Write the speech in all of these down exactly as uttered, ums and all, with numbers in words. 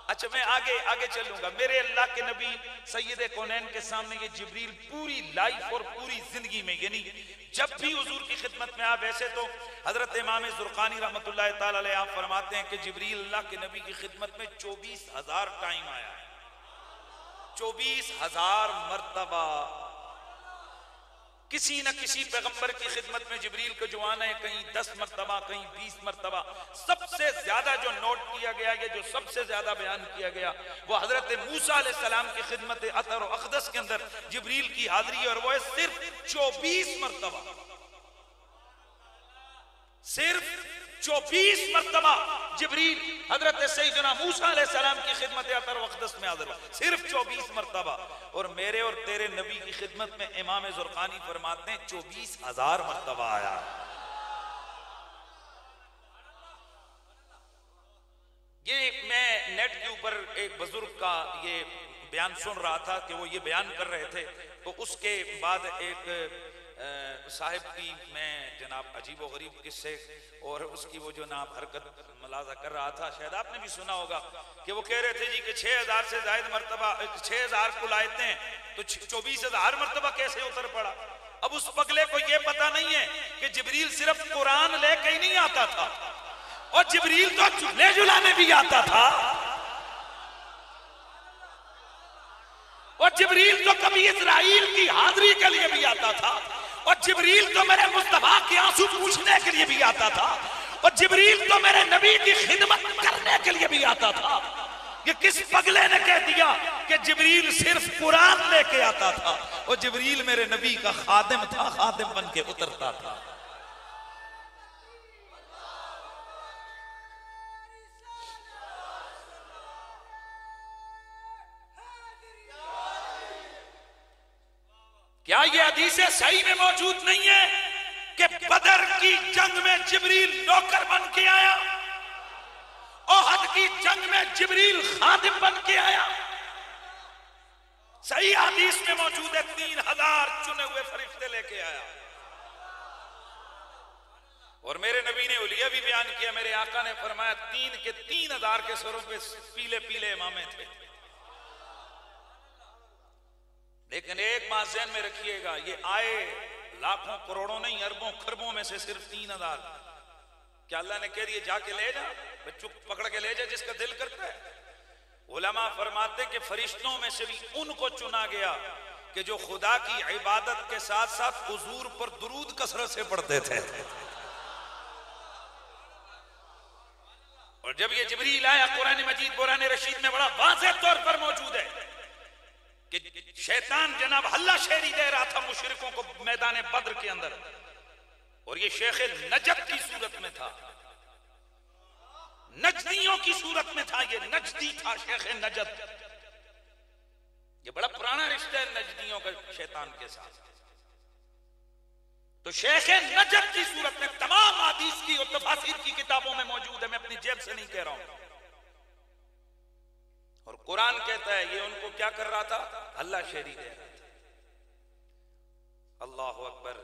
अच्छा मैं आगे आगे चलूंगा। मेरे अल्लाह के नबी सैयद कौनैन के सामने ये जिब्रील पूरी लाइफ और पूरी जिंदगी में, यानी जब भी हुजूर की खिदमत में आप, वैसे तो हजरत इमाम ज़ुरक़ानी रहमतुल्लाह ताला अलैह आप फरमाते हैं कि जिब्रील अल्लाह के नबी की खिदमत में चौबीस हजार टाइम आया है, चौबीस हजार मर्तबा। किसी न किसी पैगंबर की खिदमत में जिब्रील को जो आना है, कहीं दस मरतबा, कहीं बीस मरतबा। सबसे ज्यादा जो नोट किया गया, ये जो सबसे ज्यादा बयान किया गया, वो हजरत मूसा अलैहि सलाम की खिदमत अतर और अक़दस के अंदर जिब्रील की हाजिरी है, और वो है सिर्फ चौबीस मरतबा, सिर्फ चौबीस मरतबा जिब्रील हजरत सैयदना मूसा अलैहि सलाम की खिदमत अतर और अक़दस में हाजिर हुआ, सिर्फ चौबीस मरतबा। और मेरे और तेरे नबी की खिदमत में इमाम ज़ुरक़ानी फरमाते हैं चौबीस हजार मरतबा आया। ये मैं नेट के ऊपर एक बुजुर्ग का ये बयान सुन रहा था कि वो ये बयान कर रहे थे, तो उसके बाद एक साहिब की मैं जनाब अजीब व गरीब किस्से और उसकी वो जो नाम हरकत मलाजा कर रहा था, शायद आपने भी सुना होगा कि वो कह रहे थे जी कि छह हजार से ज्यादा मरतबा, छह हजार कुलायते हैं तो चौबीस हजार मरतबा कैसे उतर पड़ा। अब उस पगले को ये पता नहीं है कि जिब्रील सिर्फ कुरान लेके ही नहीं आता था, और जिब्रील तो चूल्हे जुलाने भी आता था, और जिब्रील तो कभी इस्राइल की हाजिरी के लिए भी आता था, और जिब्रील तो मेरे मुस्तफा के आंसू पूछने के लिए भी आता था, और जिब्रील तो मेरे नबी की खिदमत करने के लिए भी आता था। ये किस पगले ने कह दिया कि जिब्रील सिर्फ कुरान लेके आता था, और जिब्रील मेरे नबी का खादिम था, खादिम बन के उतरता था। क्या ये हदीसें सही में मौजूद नहीं है कि बदर की जंग में जिब्रील नौकर बन के आया, ओहद की जंग में जिब्रील खादिम बन के आया? सही हदीस में मौजूद है, तीन हजार चुने हुए फरिश्ते लेके आया। और मेरे नबी ने उलिया भी बयान किया, मेरे आका ने फरमाया तीन के तीन हजार के सरों पे पीले पीले इमामे थे। लेकिन एक बात ज़हन में रखिएगा, ये आए लाखों करोड़ों नहीं अरबों खरबों में से सिर्फ तीन हजार। क्या अल्लाह ने कह दिया जाके ले जा, बच्चों पकड़ के ले जा जिसका दिल करता है? उलमा फरमाते कि फरिश्तों में से भी उनको चुना गया कि जो खुदा की इबादत के साथ साथ हुजूर पर दुरूद कसरत से पढ़ते थे। और जब ये जिब्रील आया, कुरान मजीद कुरान रशीद में बड़ा वाज़ेह तौर पर मौजूद है कि शैतान जनाब हल्ला शेरी दे रहा था मुशरिकों को मैदान बद्र के अंदर, और ये शेख नजद की सूरत में था, नजदियों की सूरत में था, ये नजदी था शेख नजद। ये बड़ा पुराना रिश्ता है नजदियों का शैतान के साथ। तो शेख नजद की सूरत में तमाम हदीस की और तफासीर की किताबों में मौजूद है, मैं अपनी जेब से नहीं कह रहा हूं। और कुरान कहता है ये उनको क्या कर रहा था, अल्लाह शेरी दे रहा था। अल्लाह अकबर।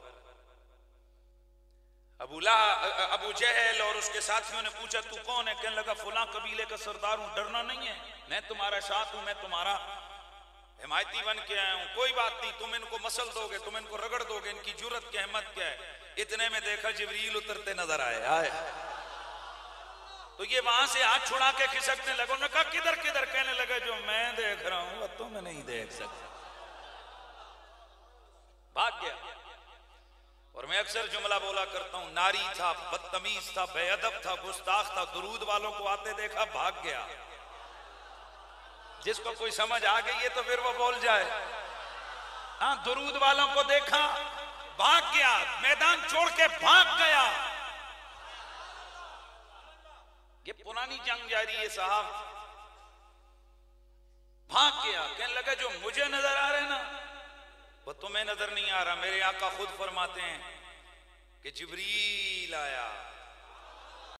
अबू ला अबू जहल और उसके साथियों ने पूछा तू कौन है? कहने लगा फुला कबीले का सरदार हूं, डरना नहीं है, मैं तुम्हारा साथ हूं, मैं तुम्हारा हिमायती बन के आया हूं। कोई बात नहीं, तुम इनको मसल दोगे, तुम इनको रगड़ दोगे, इनकी जुर्रत की अहमत क्या है। इतने में देखा जिब्रील उतरते नजर आए आए तो ये वहां से हाथ छुड़ा के खिसकने लगो। न कहा किधर किधर? कहने लगा जो मैं देख रहा हूं तुम नहीं देख सकते। भाग गया। और मैं अक्सर जुमला बोला करता हूं, नारी था, बदतमीज था, बेअदब था, गुस्ताख था, दुरूद वालों को आते देखा भाग गया। जिसको कोई समझ आ गई है तो फिर वो बोल जाए। हाँ, दुरूद वालों को देखा भाग गया, मैदान छोड़ के भाग गया। ये पुरानी जंग जारी है साहब। भाग गया, कहने लगा जो मुझे नजर आ रहे ना वो तुम्हें नजर नहीं आ रहा। मेरे आका खुद फरमाते हैं कि जिब्रील आया,